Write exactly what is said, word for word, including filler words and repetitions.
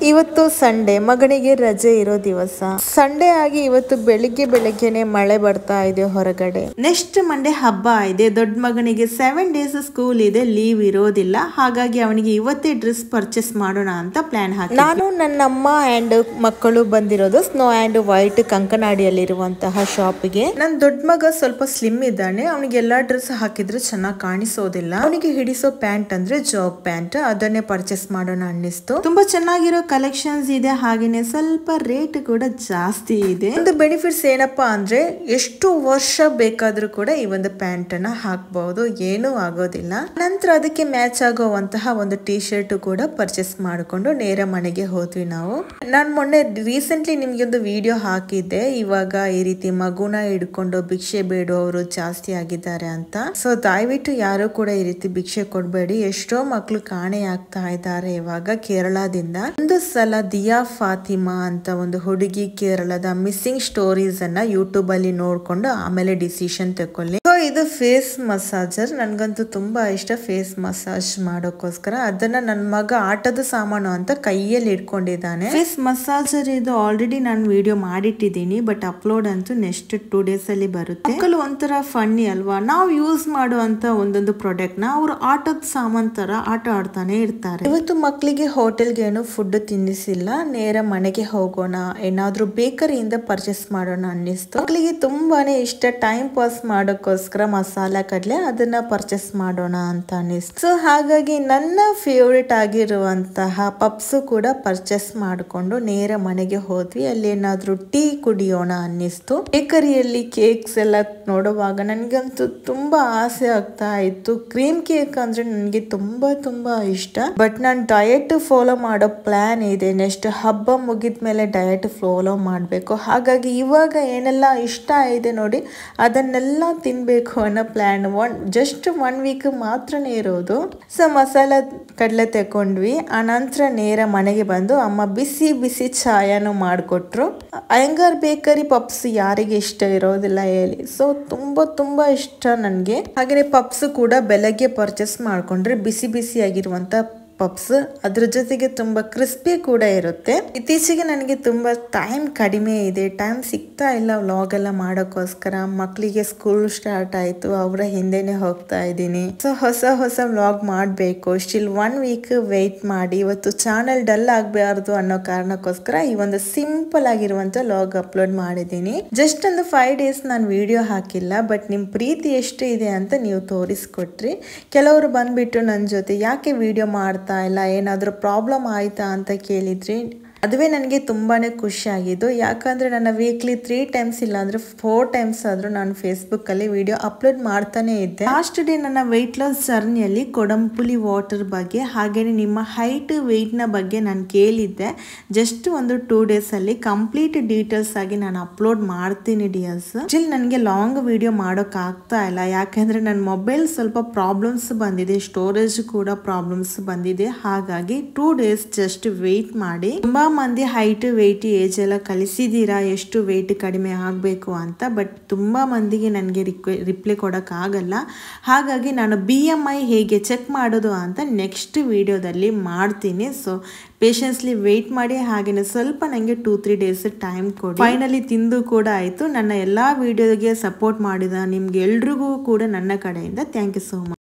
ಇವತ್ತು ಸಂಡೇ, ಮಗನಿಗೆ ರಜೆ ಇರೋ ದಿವಸ. ಸಂಡೇ ಆಗಿ ಇವತ್ತು ಬೆಳಿಗ್ಗೆ ಬೆಳಗ್ಗೆನೆ ಮಳೆ ಬರ್ತಾ ಇದೆ ಹೊರಗಡೆ. ನೆಕ್ಸ್ಟ್ ಮಂಡೇ ಹಬ್ಬ ಇದೆ. ದೊಡ್ಡ ಮಗನಿಗೆ ಸೆವೆನ್ ಡೇಸ್ ಸ್ಕೂಲ್ ಇದೆ, ಲೀವ್ ಇರೋದಿಲ್ಲ. ಹಾಗಾಗಿ ಅವನಿಗೆ ಇವತ್ತೇ ಡ್ರೆಸ್ ಪರ್ಚೇಸ್ ಮಾಡೋಣ ಅಂತ ಪ್ಲಾನ್ ಹಾಕಿ ನಾನು ನನ್ನಮ್ಮ ಅಂಡ್ ಮಕ್ಕಳು ಬಂದಿರೋದು ಸ್ನೋ ಅಂಡ್ ವೈಟ್ ಕಂಕನಾಡಿಯಲ್ಲಿರುವಂತಹ ಶಾಪ್ಗೆ. ನನ್ ದೊಡ್ಡ ಮಗ ಸ್ವಲ್ಪ ಸ್ಲಿಮ್ ಇದ್ದಾನೆ. ಅವನಿಗೆ ಎಲ್ಲಾ ಡ್ರೆಸ್ ಹಾಕಿದ್ರೆ ಚೆನ್ನಾಗಿ ಕಾಣಿಸೋದಿಲ್ಲ. ಅವನಿಗೆ ಹಿಡಿಸೋ ಪ್ಯಾಂಟ್ ಅಂದ್ರೆ ಜಾಗ್ ಪ್ಯಾಂಟ್, ಅದನ್ನೇ ಪರ್ಚೇಸ್ ಮಾಡೋಣ ಅನ್ನಿಸ್ತು. ತುಂಬಾ ಚೆನ್ನಾಗಿರೋ ಕಲೆಕ್ಷನ್ಸ್ ಇದೆ, ಹಾಗೇನೆ ಸ್ವಲ್ಪ ರೇಟ್ ಕೂಡ ಜಾಸ್ತಿ ಇದೆ. ಒಂದು ಬೆನಿಫಿಟ್ಸ್ ಏನಪ್ಪಾ ಅಂದ್ರೆ ಎಷ್ಟು ವರ್ಷ ಬೇಕಾದ್ರೂ ಕೂಡ ಈ ಒಂದು ಪ್ಯಾಂಟ್ ಅನ್ನ ಹಾಕಬಹುದು, ಏನೂ ಆಗೋದಿಲ್ಲ. ನಂತರ ಅದಕ್ಕೆ ಮ್ಯಾಚ್ ಆಗುವಂತಹ ಒಂದು ಟಿ ಶರ್ಟ್ ಕೂಡ ಪರ್ಚೇಸ್ ಮಾಡಿಕೊಂಡು ನೇರ ಮನೆಗೆ ಹೋದ್ವಿ ನಾವು. ನಾನ್ ಮೊನ್ನೆ ರೀಸೆಂಟ್ಲಿ ನಿಮ್ಗೆ ಒಂದು ವಿಡಿಯೋ ಹಾಕಿದ್ದೆ, ಇವಾಗ ಈ ರೀತಿ ಮಗುನ ಹಿಡ್ಕೊಂಡು ಭಿಕ್ಷೆ ಬೇಡುವವರು ಜಾಸ್ತಿ ಆಗಿದ್ದಾರೆ ಅಂತ. ಸೊ ದಯವಿಟ್ಟು ಯಾರು ಕೂಡ ಈ ರೀತಿ ಭಿಕ್ಷೆ ಕೊಡ್ಬೇಡಿ. ಎಷ್ಟೋ ಮಕ್ಳು ಕಾಣೆ ಆಗ್ತಾ ಇದ್ದಾರೆ ಇವಾಗ ಕೇರಳದಿಂದ. ಒಂದು ಸಲ ದಿಯಾ ಫಾತಿಮಾ ಅಂತ ಒಂದು ಹುಡುಗಿ ಕೇರಳದ ಮಿಸ್ಸಿಂಗ್ ಸ್ಟೋರೀಸ್ ಅನ್ನ ಯೂಟ್ಯೂಬ್ ಅಲ್ಲಿ ನೋಡ್ಕೊಂಡು ಆಮೇಲೆ ಡಿಸಿಷನ್ ತಕೊಳ್ಳಿ. ಸೊ ಇದು ಫೇಸ್ ಮಸಾಜರ್, ನನ್ಗಂತೂ ತುಂಬಾ ಇಷ್ಟ ಫೇಸ್ ಮಸಾಜ್ ಮಾಡೋಕ್ಕೋಸ್ಕರ. ಅದನ್ನ ನನ್ ಮಗ ಆಟದ ಸಾಮಾನು ಅಂತ ಕೈಯಲ್ಲಿ ಇಟ್ಕೊಂಡಿದ್ದಾನೆ. ಫೇಸ್ ಮಸಾಜರ್ ಇದು ಆಲ್ರೆಡಿ ನಾನು ವಿಡಿಯೋ ಮಾಡಿಟ್ಟಿದ್ದೀನಿ, ಬಟ್ ಅಪ್ಲೋಡ್ ಅಂತೂ ನೆಕ್ಸ್ಟ್ ಟೂ ಡೇಸ್ ಅಲ್ಲಿ ಬರುತ್ತೆ. ಮಕ್ಕಳು ಒಂಥರ ಫನ್ನಿ ಅಲ್ವಾ, ನಾವು ಯೂಸ್ ಮಾಡುವಂತ ಒಂದೊಂದು ಪ್ರಾಡಕ್ಟ್ ನ ಅವರು ಆಟದ ಸಾಮಾನ್ ತರ ಆಟ ಆಡ್ತಾನೆ ಇರ್ತಾರೆ. ಇವತ್ತು ಮಕ್ಕಳಿಗೆ ಹೋಟೆಲ್ಗೆ ಏನು ಫುಡ್ ತಿನ್ನಿಸಿಲ್ಲ, ನೇರ ಮನೆಗೆ ಹೋಗೋಣ, ಏನಾದ್ರೂ ಬೇಕರಿಯಿಂದ ಪರ್ಚೇಸ್ ಮಾಡೋಣ ಅನ್ನಿಸ್ತು. ಮಕ್ಕಳಿಗೆ ತುಂಬಾನೇ ಇಷ್ಟ ಟೈಮ್ ಪಾಸ್ ಮಾಡೋಕ್ಕೋಸ್ಕರ ಮಸಾಲಾ ಕಡಲೆ, ಅದನ್ನ ಪರ್ಚೇಸ್ ಮಾಡೋಣ ಅಂತ ಅನ್ನಿಸ್ತು. ಸೊ ಹಾಗಾಗಿ ನನ್ನ ಫೇವ್ರೇಟ್ ಆಗಿರುವಂತಹ ಪಪ್ಸ್ ಕೂಡ ಪರ್ಚೇಸ್ ಮಾಡಿಕೊಂಡು ನೇರ ಮನೆಗೆ ಹೋದ್ವಿ. ಅಲ್ಲಿ ಏನಾದ್ರೂ ಟೀ ಕುಡಿಯೋಣ ಅನ್ನಿಸ್ತು. ಬೇಕರಿಯಲ್ಲಿ ಕೇಕ್ಸ್ ಎಲ್ಲ ನೋಡುವಾಗ ನನ್ಗಂತೂ ತುಂಬಾ ಆಸೆ ಆಗ್ತಾ ಇತ್ತು. ಕ್ರೀಮ್ ಕೇಕ್ ಅಂದ್ರೆ ನನ್ಗೆ ತುಂಬಾ ತುಂಬಾ ಇಷ್ಟ, ಬಟ್ ನಾನು ಡಯಟ್ ಫಾಲೋ ಮಾಡೋ ಪ್ಲಾನ್ ಇದೆ. ನೆಕ್ಸ್ಟ್ ಹಬ್ಬ ಮುಗಿದ ಮೇಲೆ ಡಯಟ್ ಫಾಲೋ ಮಾಡಬೇಕು. ಹಾಗಾಗಿ ಇವಾಗ ಏನೆಲ್ಲ ಇಷ್ಟ ಇದೆ ನೋಡಿ ಅದನ್ನೆಲ್ಲ ತಿನ್ಬೇಕು ಅನ್ನೋ plan. One just one week ಮಾತ್ರನೇ ಇರೋದು. ಸೊ ಮಸಾಲ ಕಡಲೆ ತಕೊಂಡ್ವಿ. ಆ ನಂತರ ನೇರ ಮನೆಗೆ ಬಂದು ಅಮ್ಮ ಬಿಸಿ ಬಿಸಿ ಚಾಯನು ಮಾಡಿಕೊಟ್ರು. ಅಯ್ಯಂಗಾರ್ ಬೇಕರಿ ಪಪ್ಸ್ ಯಾರಿಗೆ ಇಷ್ಟ ಇರೋದಿಲ್ಲ ಹೇಳಿ. ಸೊ ತುಂಬಾ ತುಂಬಾ ಇಷ್ಟ ನನಗೆ. ಹಾಗೆಯೇ ಪಪ್ಸ್ ಕೂಡ ಬೆಳಗ್ಗೆ ಪರ್ಚೇಸ್ ಮಾಡ್ಕೊಂಡ್ರೆ ಬಿಸಿ ಬಿಸಿ ಆಗಿರುವಂತ ಪಪ್ಸ್, ಅದ್ರ ಜೊತೆಗೆ ತುಂಬಾ ಕ್ರಿಸ್ಪಿ ಕೂಡ ಇರುತ್ತೆ. ಇತ್ತೀಚೆಗೆ ನನಗೆ ತುಂಬಾ ಟೈಮ್ ಕಡಿಮೆ ಇದೆ, ಟೈಮ್ ಸಿಗ್ತಾ ಇಲ್ಲ ವ್ಲಾಗ್ ಎಲ್ಲ ಮಾಡೋಕ್ಕೋಸ್ಕರ. ಮಕ್ಕಳಿಗೆ ಸ್ಕೂಲ್ ಸ್ಟಾರ್ಟ್ ಆಯ್ತು, ಅವರ ಹಿಂದೆನೆ ಹೋಗ್ತಾ ಇದ್ದೀನಿ. ಸೊ ಹೊಸ ಹೊಸ ವ್ಲಾಗ್ ಮಾಡಬೇಕು. ಸ್ಟಿಲ್ ಒನ್ ವೀಕ್ ವೆಯ್ಟ್ ಮಾಡಿ. ಇವತ್ತು ಚಾನಲ್ ಡಲ್ ಆಗಬಾರ್ದು ಅನ್ನೋ ಕಾರಣಕ್ಕೋಸ್ಕರ ಈ ಒಂದು ಸಿಂಪಲ್ ಆಗಿರುವಂತ ವ್ಲಾಗ್ ಅಪ್ಲೋಡ್ ಮಾಡಿದ್ದೀನಿ. ಜಸ್ಟ್ ಒಂದು ಫೈವ್ ಡೇಸ್ ನಾನು ವಿಡಿಯೋ ಹಾಕಿಲ್ಲ, ಬಟ್ ನಿಮ್ ಪ್ರೀತಿ ಎಷ್ಟು ಇದೆ ಅಂತ ನೀವು ತೋರಿಸ್ಕೊಟ್ರಿ. ಕೆಲವರು ಬಂದ್ಬಿಟ್ಟು ನನ್ನ ಜೊತೆ ಯಾಕೆ ವಿಡಿಯೋ ಮಾಡ್ತಾ ಇಲ್ಲ, ಏನಾದರೂ ಪ್ರಾಬ್ಲಮ್ ಆಯ್ತಾ ಅಂತ ಕೇಳಿದ್ರಿ. ಅದುವೇ ನನಗೆ ತುಂಬಾನೇ ಖುಷಿ ಆಗಿದ್ದು. ಯಾಕಂದ್ರೆ ನನ್ನ ವೀಕ್ಲಿ ತ್ರೀ ಟೈಮ್ಸ್ ಇಲ್ಲ ಅಂದ್ರೆ ಫೋರ್ ಟೈಮ್ಸ್ ಆದ್ರೂ ನಾನು ಫೇಸ್ಬುಕ್ ಅಲ್ಲಿ ವಿಡಿಯೋ ಅಪ್ಲೋಡ್ ಮಾಡ್ತಾನೆ ಇದ್ದೆ. ಲಾಸ್ಟ್ ಡೇ ನನ್ನ ವೆಯ್ಟ್ ಲಾಸ್ ಜರ್ನಿಯಲ್ಲಿ ಕೊಡಂಪುಲಿ ವಾಟರ್ ಬಗ್ಗೆ ಹಾಗೇನೆ ನಿಮ್ಮ ಹೈಟ್ ವೆಯ್ಟ್ ನ ಬಗ್ಗೆ ನಾನು ಕೇಳಿದ್ದೆ. ಜಸ್ಟ್ ಒಂದು ಟೂ ಡೇಸ್ ಅಲ್ಲಿ ಕಂಪ್ಲೀಟ್ ಡೀಟೇಲ್ಸ್ ಆಗಿ ನಾನು ಅಪ್ಲೋಡ್ ಮಾಡ್ತೀನಿ ಡಿಯರ್ಸ್. ಸ್ಟಿಲ್ ನನಗೆ ಲಾಂಗ್ ವಿಡಿಯೋ ಮಾಡೋಕ್ ಆಗ್ತಾ ಇಲ್ಲ, ಯಾಕಂದ್ರೆ ನನ್ನ ಮೊಬೈಲ್ ಸ್ವಲ್ಪ ಪ್ರಾಬ್ಲಮ್ಸ್ ಬಂದಿದೆ, ಸ್ಟೋರೇಜ್ ಕೂಡ ಪ್ರಾಬ್ಲಮ್ಸ್ ಬಂದಿದೆ. ಹಾಗಾಗಿ ಟೂ ಡೇಸ್ ಜಸ್ಟ್ ವೆಯ್ಟ್ ಮಾಡಿ. ತುಂಬಾ ಮಂದಿ ಹೈಟ್ ವೆಯ್ಟ್ ಏಜ್ ಎಲ್ಲ ಕಲಿಸಿದೀರಾ, ಎಷ್ಟು ವೆಯ್ಟ್ ಕಡಿಮೆ ಆಗಬೇಕು ಅಂತ. ಬಟ್ ತುಂಬಾ ಮಂದಿಗೆ ನನಗೆ ರಿಪ್ಲೈ ಕೊಡಕ್ ಆಗಲ್ಲ. ಹಾಗಾಗಿ ನಾನು ಬಿ ಎಂ ಐ ಹೇಗೆ ಚೆಕ್ ಮಾಡೋದು ಅಂತ ನೆಕ್ಸ್ಟ್ ವಿಡಿಯೋದಲ್ಲಿ ಮಾಡ್ತೀನಿ. ಸೊ ಪೇಷನ್ಸ್ಲಿ ವೆಯ್ಟ್ ಮಾಡಿ. ಹಾಗೇನೆ ಸ್ವಲ್ಪ ನನಗೆ ಟೂ ತ್ರೀ ಡೇಸ್ ಟೈಮ್ ಕೊಡಿ. ಫೈನಲಿ ತಿಂದು ಕೂಡ ಆಯ್ತು. ನನ್ನ ಎಲ್ಲಾ ವಿಡಿಯೋಗೆ ಸಪೋರ್ಟ್ ಮಾಡಿದ ನಿಮ್ಗೆ ಎಲ್ರಿಗೂ ಕೂಡ ನನ್ನ ಕಡೆಯಿಂದ ಥ್ಯಾಂಕ್ ಯು ಸೋ ಮಚ್.